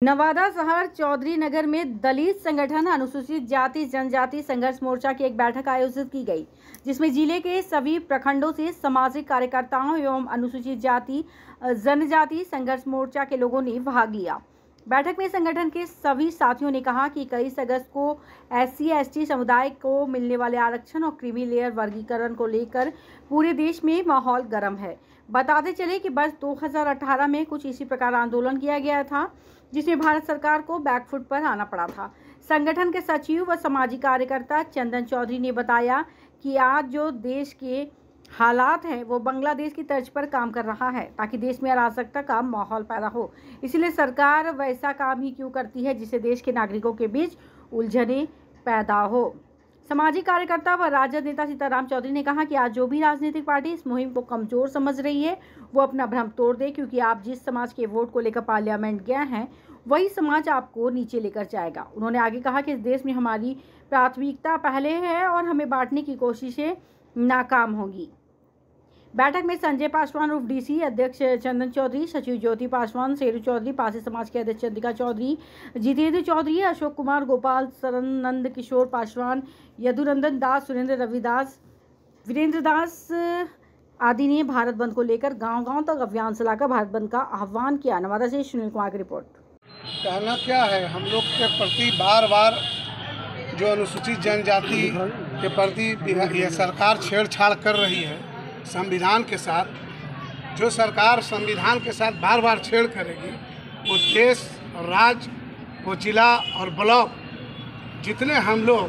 नवादा शहर चौधरी नगर में दलित संगठन अनुसूचित जाति जनजाति संघर्ष मोर्चा की एक बैठक आयोजित की गई, जिसमें जिले के सभी प्रखंडों से सामाजिक कार्यकर्ताओं एवं अनुसूचित जाति जनजाति संघर्ष मोर्चा के लोगों ने भाग लिया। बैठक में संगठन के सभी साथियों ने कहा कि 21 अगस्त को SC/ST समुदाय को मिलने वाले आरक्षण और क्रीमी लेयर वर्गीकरण को लेकर पूरे देश में माहौल गर्म है। बताते चले कि वर्ष 2018 में कुछ इसी प्रकार आंदोलन किया गया था, जिसमें भारत सरकार को बैकफुट पर आना पड़ा था। संगठन के सचिव व सामाजिक कार्यकर्ता चंदन चौधरी ने बताया कि आज जो देश के हालात हैं वो बांग्लादेश की तर्ज पर काम कर रहा है, ताकि देश में अराजकता का माहौल पैदा हो। इसलिए सरकार वैसा काम ही क्यों करती है जिससे देश के नागरिकों के बीच उलझने पैदा हो। सामाजिक कार्यकर्ता व राजद नेता सीताराम चौधरी ने कहा कि आज जो भी राजनीतिक पार्टी इस मुहिम को कमजोर समझ रही है वो अपना भ्रम तोड़ दे, क्योंकि आप जिस समाज के वोट को लेकर पार्लियामेंट गए हैं वही समाज आपको नीचे लेकर जाएगा। उन्होंने आगे कहा कि इस देश में हमारी प्राथमिकता पहले है और हमें बांटने की कोशिशें नाकाम होंगी। बैठक में संजय पासवान उर्फ DC, अध्यक्ष चंदन चौधरी, सचिव ज्योति पासवान, शेरू चौधरी, पासी समाज के अध्यक्ष चंद्रिका चौधरी, जितेंद्र चौधरी, अशोक कुमार, गोपाल सरन, नंद किशोर पासवान, यदुनंदन दास, सुरेंद्र रविदास, वीरेंद्र दास आदि ने भारत बंद को लेकर गांव-गांव तक अभियान चलाकर भारत बंद का आह्वान किया। नवादा से सुनील कुमार की रिपोर्ट। कहना क्या है, हम लोग के प्रति बार बार जो अनुसूचित जनजाति के प्रति यह सरकार छेड़छाड़ कर रही है संविधान के साथ, जो सरकार संविधान के साथ बार बार छेड़ करेगी वो देश और राज्य, वो जिला और ब्लॉक, जितने हम लोग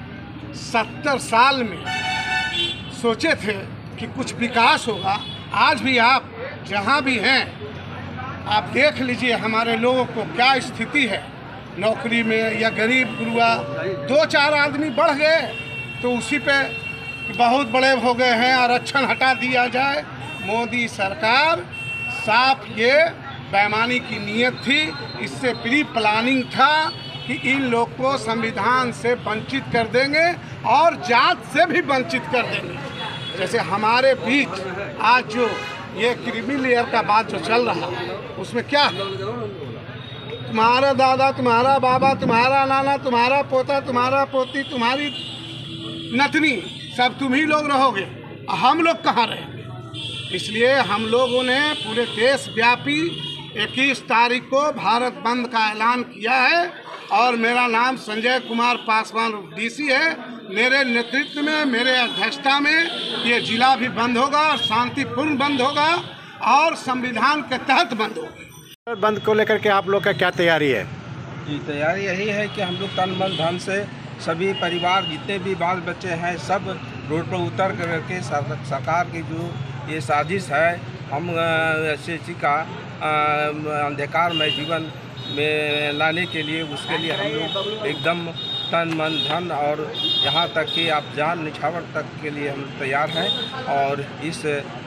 70 साल में सोचे थे कि कुछ विकास होगा, आज भी आप जहाँ भी हैं आप देख लीजिए हमारे लोगों को क्या स्थिति है। नौकरी में या गरीब गुरुआ 2-4 आदमी बढ़ गए तो उसी पे बहुत बड़े हो गए हैं, आरक्षण हटा दिया जाए। मोदी सरकार साफ ये बेईमानी की नीयत थी, इससे प्री प्लानिंग था कि इन लोग को संविधान से वंचित कर देंगे और जात से भी वंचित कर देंगे। जैसे हमारे बीच आज जो ये क्रीमी लेयर का बात जो चल रहा है उसमें क्या है, तुम्हारा दादा, तुम्हारा बाबा, तुम्हारा नाना, तुम्हारा पोता, तुम्हारा पोती, तुम्हारी नतनी, सब तुम ही लोग रहोगे, हम लोग कहाँ रहेंगे। इसलिए हम लोगों ने पूरे देश व्यापी 21 तारीख को भारत बंद का ऐलान किया है और मेरा नाम संजय कुमार पासवान DC है। मेरे नेतृत्व में, मेरे अध्यक्षता में ये जिला भी बंद होगा और शांतिपूर्ण बंद होगा और संविधान के तहत बंद होगा। बंद को लेकर के आप लोग का क्या तैयारी है? जी, तैयारी यही है कि हम लोग तन मन धन से सभी परिवार, जितने भी बाल बच्चे हैं, सब रोड पर उतर करके सरकार की जो ये साजिश है हम SC का अंधकारमय जीवन में लाने के लिए, उसके लिए हम लोग एकदम तन मन धन और यहाँ तक कि आप जान निछावर तक के लिए हम तैयार हैं। और इस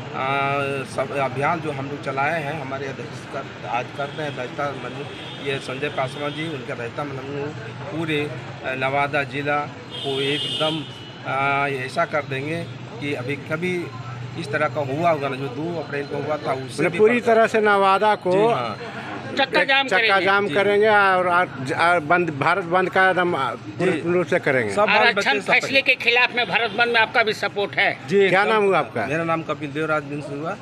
सब अभियान जो हम लोग चलाए हैं, हमारे अध्यक्ष आज करते हैं अध्यक्षता ये संजय पासवान जी, उनके अध्यक्षता में हम लोग पूरे नवादा जिला को एकदम ऐसा कर देंगे कि अभी कभी इस तरह का हुआ होगा ना, जो 2 अप्रैल को हुआ था, उससे पूरी तरह से नवादा को चक्का जाम करेंगे और बंद, भारत बंद का एकदम पूर्ण रूप से करेंगे। आरक्षण फैसले के खिलाफ में भारत बंद में आपका भी सपोर्ट है जी। क्या नाम हुआ आपका? मेरा नाम कपिल देवराज बिंस हुआ।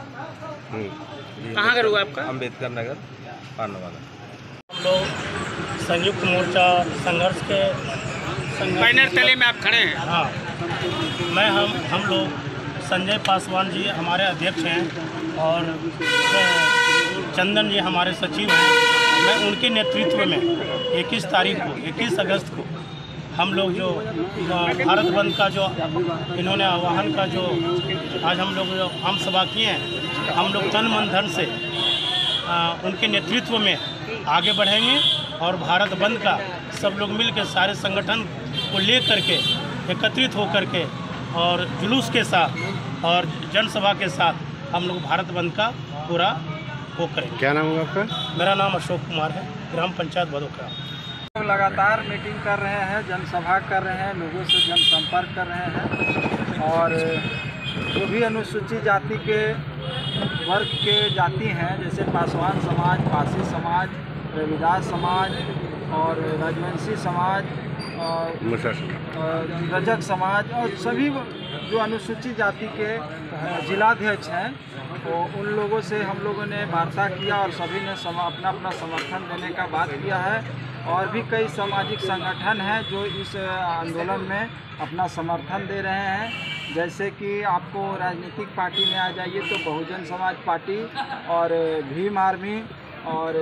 कहाँ का हुआ आपका? अम्बेडकर नगर, नवादा। हम लोग संयुक्त मोर्चा संघर्ष के बैनर तले में आप खड़े हैं। हाँ, हम लोग संजय पासवान जी हमारे अध्यक्ष हैं और चंदन जी हमारे सचिव हैं। मैं उनके नेतृत्व में 21 तारीख को, 21 अगस्त को हम लोग जो भारत बंद का जो इन्होंने आह्वान का जो आज हम लोग जो आम सभा किए हैं, हम लोग तन मन धन से उनके नेतृत्व में आगे बढ़ेंगे और भारत बंद का सब लोग मिलकर सारे संगठन को ले करके एकत्रित हो करके और जुलूस के साथ और जनसभा के साथ हम लोग भारत बंद का पूरा वो करेंगे। क्या नाम हुआ आपका? मेरा नाम अशोक कुमार है, ग्राम पंचायत भदोखरा। लगातार मीटिंग कर रहे हैं, जनसभा कर रहे हैं, लोगों से जनसंपर्क कर रहे हैं और जो भी अनुसूचित जाति के वर्ग के जाति हैं, जैसे पासवान समाज, पासी समाज, रविदास समाज और राजवंशी समाज और रजक समाज और सभी जो अनुसूचित जाति के जिलाध्यक्ष हैं, तो उन लोगों से हम लोगों ने वार्ता किया और सभी ने अपना अपना समर्थन देने का बात किया है। और भी कई सामाजिक संगठन हैं जो इस आंदोलन में अपना समर्थन दे रहे हैं। जैसे कि आपको राजनीतिक पार्टी में आ जाइए तो बहुजन समाज पार्टी और भीम आर्मी और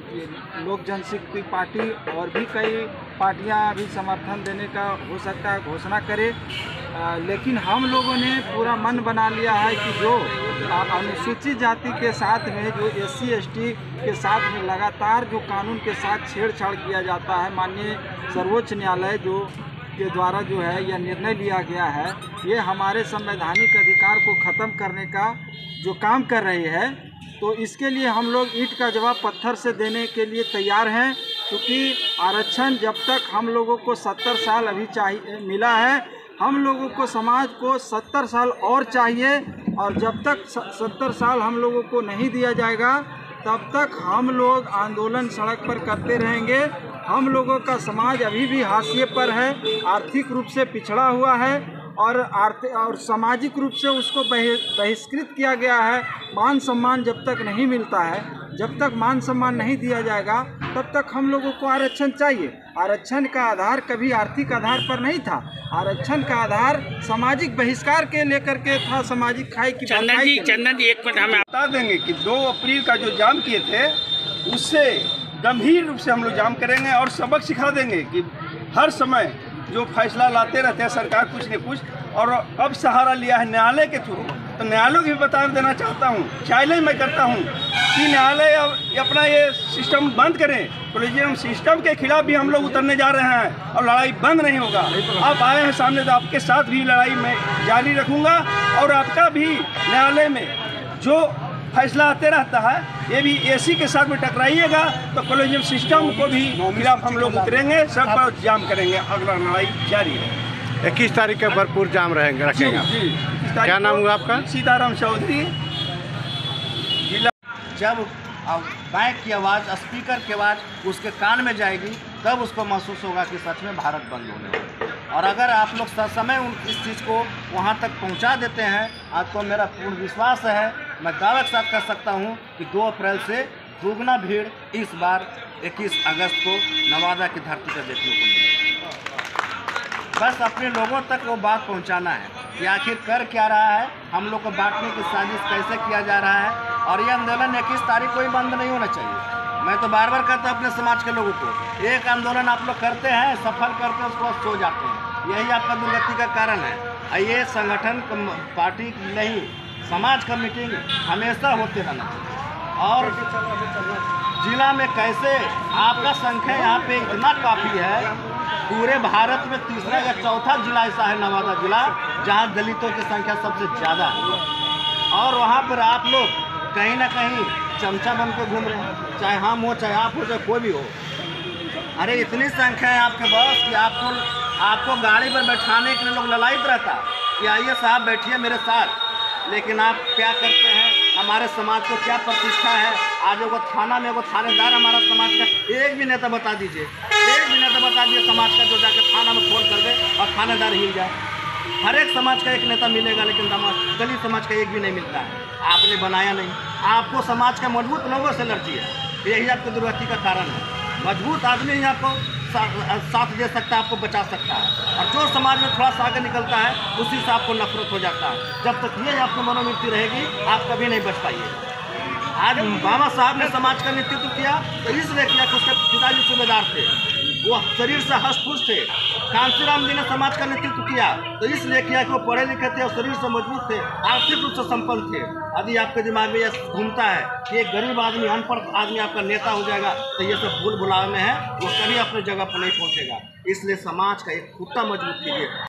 लोक जनशक्ति पार्टी और भी कई पार्टियां अभी समर्थन देने का हो सकता है घोषणा करे। लेकिन हम लोगों ने पूरा मन बना लिया है कि जो अनुसूचित जाति के साथ में जो SC ST के साथ में लगातार जो कानून के साथ छेड़छाड़ किया जाता है, माननीय सर्वोच्च न्यायालय जो के द्वारा जो है यह निर्णय लिया गया है, ये हमारे संवैधानिक अधिकार को ख़त्म करने का जो काम कर रही है, तो इसके लिए हम लोग ईंट का जवाब पत्थर से देने के लिए तैयार हैं। क्योंकि आरक्षण जब तक हम लोगों को 70 साल अभी चाहिए मिला है, हम लोगों को समाज को 70 साल और चाहिए। और जब तक 70 साल हम लोगों को नहीं दिया जाएगा तब तक हम लोग आंदोलन सड़क पर करते रहेंगे। हम लोगों का समाज अभी भी हाशिए पर है, आर्थिक रूप से पिछड़ा हुआ है और सामाजिक रूप से उसको बहिष्कृत किया गया है। मान सम्मान जब तक नहीं मिलता है, जब तक मान सम्मान नहीं दिया जाएगा तब तक हम लोगों को आरक्षण चाहिए। आरक्षण का आधार कभी आर्थिक आधार पर नहीं था, आरक्षण का आधार सामाजिक बहिष्कार के लेकर के था, सामाजिक खाई की। चंदन जी एक मिनट हमें बता देंगे कि 2 अप्रैल का जो जाम किए थे उससे गंभीर रूप से हम लोग जाम करेंगे और सबक सिखा देंगे कि हर समय जो फैसला लाते रहते हैं सरकार कुछ न कुछ, और अब सहारा लिया है न्यायालय के थ्रू, तो न्यायालय भी बता देना चाहता हूँ, चैलेंज मैं करता हूँ कि न्यायालय अपना ये सिस्टम बंद करें। कोलिजियम सिस्टम के खिलाफ भी हम लोग उतरने जा रहे हैं और लड़ाई बंद नहीं होगा। आप आए हैं सामने, तो आपके साथ भी लड़ाई मैं जारी रखूँगा और आपका भी न्यायालय में जो फैसला आते रहता है, ये भी SC के साथ में टकराइएगा तो कॉलेजियम सिस्टम को भी खिलाफ हम लोग उतरेंगे, सब पर जाम करेंगे, अगला लड़ाई जारी है। 21 तारीख के भरपूर जाम रखेंगे। क्या नाम हुआ आपका? सीताराम चौधरी। जब बैंक की आवाज़, स्पीकर की आवाज़ उसके कान में जाएगी तब उसको महसूस होगा कि सच में भारत बंद होने वाला है। और अगर आप लोग समय इस चीज़ को वहाँ तक पहुँचा देते हैं, आपको मेरा पूर्ण विश्वास है, मैं दावे के साथ कह सकता हूँ कि 2 अप्रैल से दुगना भीड़ इस बार 21 अगस्त को नवादा की धरती पर देखने को मिलेगी। बस अपने लोगों तक वो बात पहुँचाना है कि आखिर कर क्या रहा है, हम लोग को बांटने की साजिश कैसे किया जा रहा है। और ये आंदोलन 21 तारीख को ही बंद नहीं होना चाहिए। मैं तो बार बार कहता हूँ अपने समाज के लोगों को, एक आंदोलन आप लोग करते हैं, सफल करते हैं, उसके बाद सो जाते हैं, यही आपका दुर्गति का कारण है। ये संगठन पार्टी नहीं, समाज का मीटिंग हमेशा होते रहना चाहिए। और जिला में कैसे आपका संख्या यहाँ पे इतना काफ़ी है, पूरे भारत में तीसरा या चौथा जिला ऐसा है नवादा जिला जहाँ दलितों की संख्या सबसे ज़्यादा है। और वहाँ पर आप लोग कहीं ना कहीं चमचा बन के घूम रहे हैं, चाहे हम हो, चाहे आप हो, चाहे कोई भी हो। अरे इतनी संख्या है आपके पास कि आपको गाड़ी पर बैठाने के लिए लोग ललायित रहता कि आइए साहब बैठिए मेरे साथ। लेकिन आप क्या करते हैं, हमारे समाज को क्या प्रतिष्ठा है। आज एगो थाना में एगो थानेदार हमारा समाज का एक भी नेता बता दीजिए, एक भी नेता बता दीजिए समाज का जो जाकर थाना में फोन कर दे और थानेदार हिल जाए। हर एक समाज का एक नेता मिलेगा, लेकिन दलित समाज का एक भी नहीं मिलता है। आपने बनाया नहीं, आपको समाज का मजबूत लोगों से एलर्जी है, यही आपकी दुर्गति का कारण है। मजबूत आदमी ही आपको साथ दे सकता है, आपको बचा सकता है। और जो समाज में थोड़ा सा आगे निकलता है उसी से आपको नफरत हो जाता है। जब तक ये आपको मनोवृत्ति रहेगी आप कभी नहीं बच पाइए। आज बाबा साहब ने समाज का नेतृत्व किया तो इसलिए किया कि उसके पिताजी सूबेदार थे, वो शरीर से हष्ट-पुष्ट थे। कांशीराम जी ने समाज का नेतृत्व किया तो इसलिए किया कि वो पढ़े लिखे थे और शरीर से मजबूत थे, आर्थिक रूप से संपन्न थे। यदि आपके दिमाग में यह घूमता है कि एक गरीब आदमी, अनपढ़ आदमी आपका नेता हो जाएगा, तो ये सब भूल भुलावे में है, वो कभी अपने जगह पर नहीं पहुँचेगा। इसलिए समाज का एक खुट्टा मजबूत कीजिए।